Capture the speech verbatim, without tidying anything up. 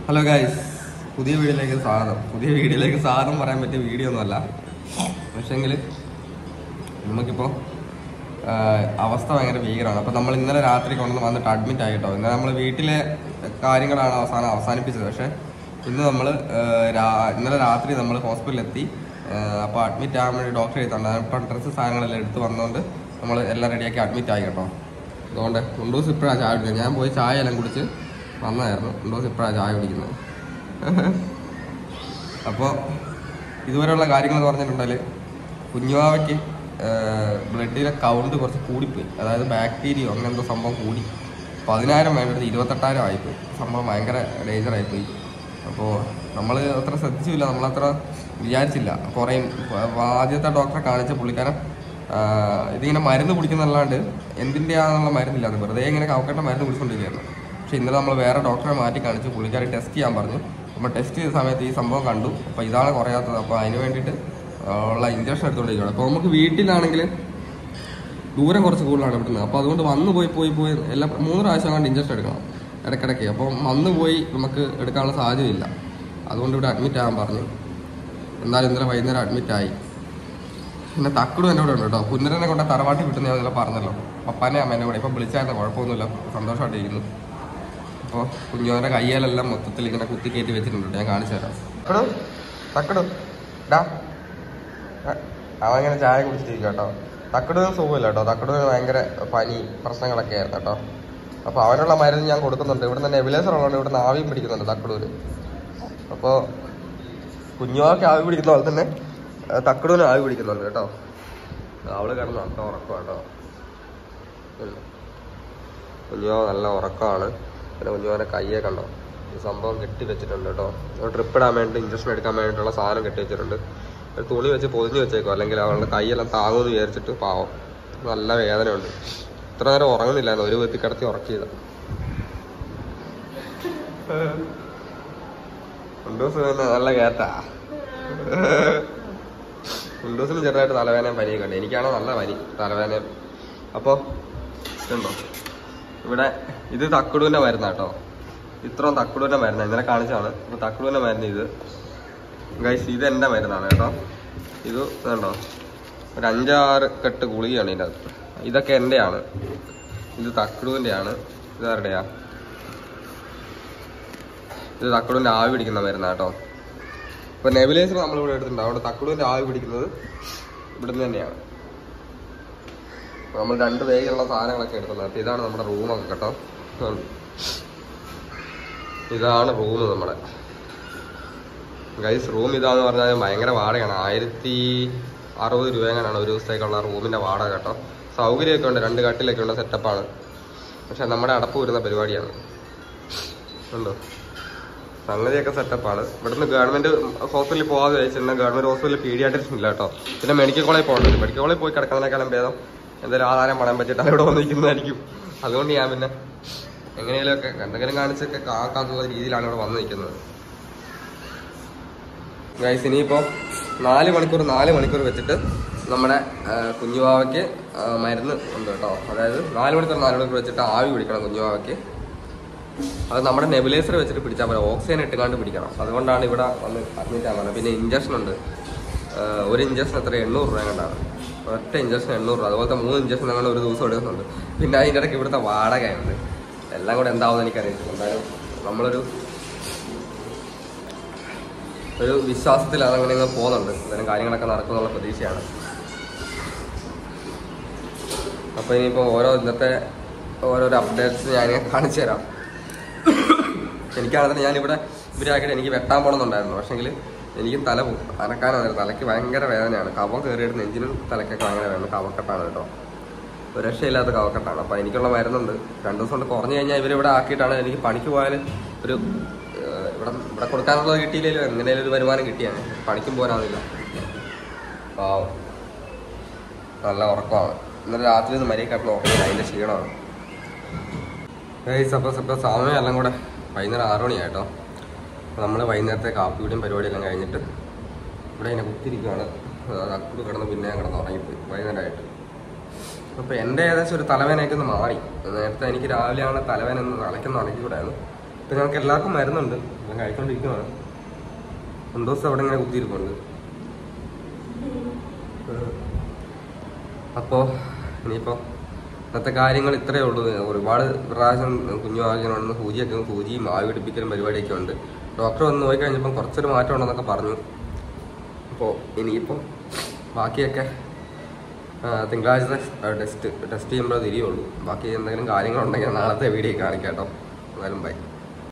Hello guys, പുതിയ വീഡിയോയിലേക്ക് സ്വാഗതം. പുതിയ വീഡിയോയിലേക്ക് സ്വാഗതം പറയാൻ പറ്റിയ വീഡിയോ ഒന്നുമല്ല, പക്ഷേങ്കിൽ നമുക്കിപ്പോൾ അവസ്ഥ ഭയങ്കര ഭീകരമാണ്. അപ്പോൾ നമ്മൾ ഇന്നലെ രാത്രി കൊണ്ടുവന്ന് വന്നിട്ട് അഡ്മിറ്റ് ആയിട്ടോ. ഇന്നലെ നമ്മൾ വീട്ടിലെ കാര്യങ്ങളാണ് അവസാനം അവസാനിപ്പിച്ചത്. പക്ഷേ ഇന്ന് നമ്മൾ ഇന്നലെ രാത്രി നമ്മൾ ഹോസ്പിറ്റലിൽ എത്തി. അപ്പോൾ അഡ്മിറ്റ് ആകാൻ വേണ്ടി ഡോക്ടർ എഴുതുന്നുണ്ട്. അപ്പോൾ ഡ്രസ്സ് സാധനങ്ങളെല്ലാം എടുത്ത് വന്നുകൊണ്ട് നമ്മൾ എല്ലാം റെഡിയാക്കി അഡ്മിറ്റ് ആയി കേട്ടോ. അതുകൊണ്ട് ഉണ്ടൂസ് ഇപ്പോഴാണ് ചായ കുടിക്കുന്നത്. ഞാൻ പോയി ചായ എല്ലാം കുടിച്ച് വന്നായിരുന്നു. ഉണ്ടൂസ് ഇപ്പോഴാണ് ചായ കുടിക്കുന്നത്. അപ്പോൾ ഇതുവരെയുള്ള കാര്യങ്ങളെന്ന് പറഞ്ഞിട്ടുണ്ടെങ്കിൽ കുഞ്ഞുവാവയ്ക്ക് ബ്ലഡിലെ കൗണ്ട് കുറച്ച് കൂടിപ്പോയി. അതായത് ബാക്ടീരിയോ അങ്ങനെ എന്തോ സംഭവം കൂടി. പതിനായിരം വേണ്ടത് ഇരുപത്തെട്ടായിരം ആയിപ്പോയി. സംഭവം ഭയങ്കര ഡേഞ്ചറായിപ്പോയി. അപ്പോൾ നമ്മൾ അത്ര ശ്രദ്ധിച്ചില്ല, നമ്മളത്ര വിചാരിച്ചില്ല. കുറേ ആദ്യത്തെ ഡോക്ടറെ കാണിച്ച പുള്ളിക്കാരൻ ഇതിങ്ങനെ മരുന്ന് കുടിക്കുന്നല്ലാണ്ട് എന്തിൻ്റെയാണെന്നുള്ള മരുന്നില്ല, അത് വെറുതെ ഇങ്ങനെ കവക്കട്ട മരുന്ന് കുടിച്ചുകൊണ്ടിരിക്കുകയായിരുന്നു. പക്ഷേ ഇന്നലെ നമ്മൾ വേറെ ഡോക്ടറെ മാറ്റി കാണിച്ചു. പുള്ളിക്കാരെ ടെസ്റ്റ് ചെയ്യാൻ പറഞ്ഞു. അപ്പോൾ ടെസ്റ്റ് ചെയ്ത സമയത്ത് ഈ സംഭവം കണ്ടു. അപ്പോൾ ഇതാണ് കുറയാത്തത്. അപ്പോൾ അതിന് വേണ്ടിയിട്ട് ഉള്ള ഇഞ്ചക്ഷൻ എടുത്തുകൊണ്ടിരിക്കുകയാണ്. അപ്പോൾ നമുക്ക് വീട്ടിലാണെങ്കിൽ ദൂരം കുറച്ച് കൂടുതലാണ് ഇവിടുന്ന്. അപ്പോൾ അതുകൊണ്ട് വന്ന് പോയി പോയി പോയി എല്ലാ മൂന്ന് പ്രാവശ്യം കണ്ട് ഇഞ്ചക്ഷൻ എടുക്കണം ഇടയ്ക്കിടയ്ക്ക്. അപ്പോൾ വന്ന് പോയി നമുക്ക് എടുക്കാനുള്ള സാധ്യതയില്ല. അതുകൊണ്ട് ഇവിടെ അഡ്മിറ്റ് ആകാൻ പറഞ്ഞു. എന്നാലും ഇന്നലെ വൈകുന്നേരം അഡ്മിറ്റായി. പിന്നെ തക്കടും എൻ്റെ കൂടെ ഉണ്ട് കേട്ടോ. കുന്നരനെ കൊണ്ട് തറവാട്ടി വിട്ടുന്ന ഞാൻ ഇന്നലെ പറഞ്ഞല്ലോ. പപ്പാനെ അമ്മേൻ്റെ കൂടെ ഇപ്പം വിളിച്ചായിരുന്നു, കുഴപ്പമൊന്നുമില്ല, സന്തോഷമായിട്ടിരിക്കുന്നു. അപ്പോൾ കുഞ്ഞോൻ്റെ കയ്യിലെല്ലാം മൊത്തത്തിൽ ഇങ്ങനെ കുത്തി കയറ്റി വെച്ചിട്ടുണ്ട്. ഞാൻ കാണിച്ചു തരാം. തക്കടു തക്കടു ഡാ അവൻ ഇങ്ങനെ ചായ കുടിച്ചിരിക്കും കേട്ടോ. തക്കടുവിന് സുഖമില്ല കേട്ടോ. തക്കടുവിന് ഭയങ്കര പനി പ്രശ്നങ്ങളൊക്കെ ആയിരുന്നു കേട്ടോ. അപ്പോൾ അവനുള്ള മരുന്ന് ഞാൻ കൊടുക്കുന്നുണ്ട്. ഇവിടെ നിന്ന് നെബുലൈസർ ഉള്ളതുകൊണ്ട് ഇവിടെ നിന്ന് ആവിയും പിടിക്കുന്നുണ്ട് തക്കടൂര്. അപ്പോൾ കുഞ്ഞുവാക്ക് ആവി പിടിക്കുന്ന പോലെ തന്നെ തക്കടൂന് ആവി പിടിക്കുന്നുണ്ട് കേട്ടോ. അവള് കിടന്ന് നല്ല ഉറക്കം കേട്ടോ. കുഞ്ഞുവാ നല്ല ഉറക്കമാണ്. പിന്നെ കുഞ്ഞുവാൻ്റെ കയ്യെ കണ്ടോ, ഈ സംഭവം കെട്ടി വെച്ചിട്ടുണ്ട് കേട്ടോ. ട്രിപ്പ് ഇടാൻ വേണ്ടി ഇഞ്ചക്ഷൻ എടുക്കാൻ വേണ്ടിയിട്ടുള്ള സാധനം കെട്ടി വെച്ചിട്ടുണ്ട്. ഒരു തുണി വെച്ച് പൊതിഞ്ഞ് വെച്ചേക്കോ, അല്ലെങ്കിൽ അവളുടെ കൈയെല്ലാം താങ്ങുമെന്ന് വിചാരിച്ചിട്ട് പാവം നല്ല വേദനയുണ്ട്. ഇത്ര നേരം ഉറങ്ങുന്നില്ലായിരുന്നു, ഒരു വിധത്തിൽ കിടത്തി ഉറക്കിയതാ. ഉണ്ടൂസ് തന്നെ നല്ല കേട്ടാ. ഉണ്ടൂസിന് ചെറുതായിട്ട് തലവേനയും പനിയൊക്കെ ഉണ്ട്. എനിക്കാണോ നല്ല പനി തലവേനയും. അപ്പോൾ ഇതുണ്ടോ ഇവിടെ, ഇത് തക്കടുവിൻ്റെ മരുന്നാണ് കേട്ടോ. ഇത്രയും തക്കടുവിൻ്റെ മരുന്നാണ്, ഇന്നലെ കാണിച്ചാണ്. അപ്പോൾ തക്കടുവിൻ്റെ മരുന്ന് ഇത് ഗൈസ്, ഇത് എൻ്റെ മരുന്നാണ് കേട്ടോ. ഇത് ഇതുണ്ടോ ഒരു അഞ്ചാറ് കെട്ട് ഗുളികയാണ് ഇതിൻ്റെ അകത്ത്. ഇതൊക്കെ എൻ്റെയാണ്. ഇത് തക്കടുവിൻ്റെയാണ്. ഇതാരുടെയാ? ഇത് തക്കടുവിൻ്റെ ആവി പിടിക്കുന്ന മരുന്നാണ് കേട്ടോ. ഇപ്പോൾ നെബുലൈസർ നമ്മളിവിടെ എടുത്തിട്ടുണ്ട്. അവിടെ തക്കടുവിൻ്റെ ആവി പിടിക്കുന്നത് ഇവിടുന്ന് തന്നെയാണ്. നമ്മൾ രണ്ട് വേഗമുള്ള സാധനങ്ങളൊക്കെ എടുക്കുന്നത്. അപ്പോൾ ഇതാണ് നമ്മുടെ റൂമൊക്കെ കേട്ടോ. ഇതാണ് റൂം നമ്മുടെ ഗൈസ്. റൂം ഇതാന്ന് പറഞ്ഞാൽ ഭയങ്കര വാടകയാണ്. ആയിരത്തി അറുപത് രൂപ എങ്ങനെയാണ് ഒരു ദിവസത്തേക്കുള്ള റൂമിൻ്റെ വാടക കേട്ടോ. സൗകര്യമൊക്കെ ഉണ്ട്, രണ്ട് കട്ടിലൊക്കെ ഉള്ള സെറ്റപ്പാണ്. പക്ഷെ നമ്മുടെ അടപ്പ് വരുന്ന പരിപാടിയാണ്. ഉണ്ടോ സംഗതിയൊക്കെ സെറ്റപ്പാണ്. ഇവിടുന്ന് ഗവൺമെൻറ് ഹോസ്പിറ്റലിൽ പോകാതെ വെച്ചിരുന്ന ഗവൺമെൻറ് ഹോസ്പിറ്റലിൽ പീഡിയാട്രിഷൻ ഇല്ല കേട്ടോ. പിന്നെ മെഡിക്കൽ കോളേജ് പോകേണ്ടി. മെഡിക്കൽ കോളേജ് പോയി കിടക്കുന്നതിനേക്കാളും ഭേദം എന്തായാലും ആധാരം പണയാൻ പറ്റിയിട്ടാണ് ഇവിടെ വന്നിരിക്കുന്നതായിരിക്കും. അതുകൊണ്ട് ഞാൻ പിന്നെ എങ്ങനെയെങ്കിലുമൊക്കെ എന്തെങ്കിലും കാണിച്ചൊക്കെ കാക്കാന്നുള്ള രീതിയിലാണ് ഇവിടെ വന്ന് നിൽക്കുന്നത് ഗൈസ്. ഇനിയിപ്പോൾ നാല് മണിക്കൂർ നാല് മണിക്കൂർ വെച്ചിട്ട് നമ്മുടെ കുഞ്ഞുവാവയ്ക്ക് മരുന്ന് ഉണ്ട് കേട്ടോ. അതായത് നാല് മണിക്കൂർ നാല് മണിക്കൂർ വെച്ചിട്ട് ആവി പിടിക്കണം കുഞ്ഞുവാവയ്ക്ക്. അത് നമ്മുടെ നെബുലൈസർ വെച്ചിട്ട് പിടിച്ചാൽ പോലെ ഓക്സിജൻ ഇട്ടുകാണ്ട് പിടിക്കണം. അതുകൊണ്ടാണ് ഇവിടെ വന്ന് അഡ്മിറ്റ് ആകുന്നത്. പിന്നെ ഇഞ്ചക്ഷൻ ഉണ്ട്. ഒരു ഇഞ്ചക്ഷൻ എത്ര എണ്ണൂറ് രൂപ കണ്ടാണ്. ഒറ്റ ഇഞ്ചക്ഷൻ എണ്ണൂറ് രൂപ. അതുപോലത്തെ മൂന്ന് ഇഞ്ചക്ഷൻ അങ്ങനെ ഒരു ദിവസം എടുക്കുന്നുണ്ട്. പിന്നെ അതിൻ്റെ ഇടയ്ക്ക് ഇവിടുത്തെ വാടകയുണ്ട്. എല്ലാം കൂടെ എന്താവുമെന്ന് എനിക്കറിയില്ല. എന്തായാലും നമ്മളൊരു ഒരു വിശ്വാസത്തിൽ അതങ്ങനെ ഇങ്ങനെ പോകുന്നുണ്ട്. എന്തായാലും കാര്യങ്ങളൊക്കെ നടക്കുമെന്നുള്ള പ്രതീക്ഷയാണ്. അപ്പോൾ ഇനിയിപ്പോൾ ഓരോ ഇന്നത്തെ ഓരോരോ അപ്ഡേറ്റ്സ് ഞാൻ കാണിച്ചു തരാം. എനിക്കാണെങ്കിൽ ഞാനിവിടെ ഇവരാക്കിയിട്ട് എനിക്ക് വെട്ടാൻ പോകണമെന്നുണ്ടായിരുന്നു. പക്ഷേങ്കിൽ എനിക്കും തല അനക്കാനാണ്. തലയ്ക്ക് ഭയങ്കര വേദനയാണ്. കവം കയറിയിട്ട് നെഞ്ചിനും തലയ്ക്കൊക്കെ ഭയങ്കര വേദന. കവക്കെട്ടാണ് കേട്ടോ. ഒരു രക്ഷയില്ലാത്ത കവക്കെട്ടാണ്. അപ്പോൾ എനിക്കുള്ള മരുന്നുണ്ട്. രണ്ട് ദിവസം കൊണ്ട് കുറഞ്ഞു കഴിഞ്ഞാൽ ഇവരിവിടെ ആക്കിയിട്ടാണ് എനിക്ക് പണിക്ക് പോയാൽ ഒരു ഇവിടെ ഇവിടെ കൊടുക്കാനുള്ളത് കിട്ടിയില്ലെങ്കിലും എങ്ങനെയും ഒരു വരുമാനം കിട്ടിയാണ്. പണിക്കും പോരാന്നില്ല. പാവം നല്ല ഉറക്കമാണ്. ഇന്നലെ രാത്രി ഒന്ന് മരിയ കിടന്ന് ഉറങ്ങില്ല, അതിൻ്റെ ക്ഷീണമാണ് ഗൈസ്. അപ്പോൾ ഇപ്പോൾ സമയം എല്ലാം കൂടെ വൈകുന്നേരം ആറ് മണിയായിട്ടോ. അപ്പോൾ നമ്മൾ വൈകുന്നേരത്തെ കാപ്പിയുടെയും പരിപാടിയെല്ലാം കഴിഞ്ഞിട്ട് ഇവിടെ ഇങ്ങനെ കുത്തിരിക്കുകയാണ്. അക്കൂട് കിടന്ന് പിന്നെ കിടന്ന് ഉറങ്ങിപ്പോയി വൈകുന്നേരമായിട്ട്. അപ്പോൾ എൻ്റെ ഏകദേശം ഒരു തലവേനയൊക്കെ ഒന്ന് മാറി. നേരത്തെ എനിക്ക് രാവിലെയാണ് തലവേന ഒന്ന് തലയ്ക്കൊന്ന് ഉണക്കി കൂടായിരുന്നു. ഇപ്പം ഞങ്ങൾക്ക് എല്ലാവർക്കും മരുന്നുണ്ട്. കഴിച്ചോണ്ടിരിക്കുന്നതാണ്. സന്തോഷം അവിടെ ഇങ്ങനെ കുത്തിയിരിപ്പുണ്ട്. അപ്പോൾ ഇനിയിപ്പോൾ ഇന്നത്തെ കാര്യങ്ങൾ ഇത്രയേ ഉള്ളൂ. ഒരുപാട് പ്രാവശ്യം കുഞ്ഞു ആവശ്യമാണെന്ന് സൂചിയൊക്കെ സൂചിയും ആവി പിടിപ്പിക്കലും പരിപാടിയൊക്കെ ഉണ്ട്. ഡോക്ടർ വന്ന് നോക്കി കഴിഞ്ഞപ്പം കുറച്ചൊരു മാറ്റം ഉണ്ടെന്നൊക്കെ പറഞ്ഞു. അപ്പോൾ ഇനിയിപ്പോൾ ബാക്കിയൊക്കെ തിങ്കളാഴ്ച ടെസ്റ്റ് ടെസ്റ്റ് ചെയ്യുമ്പോഴേ തിരിയുള്ളൂ. ബാക്കി എന്തെങ്കിലും കാര്യങ്ങളുണ്ടെങ്കിൽ നാളത്തെ വീഡിയോ കാണിക്കാം കേട്ടോ. എന്നാലും ബൈ.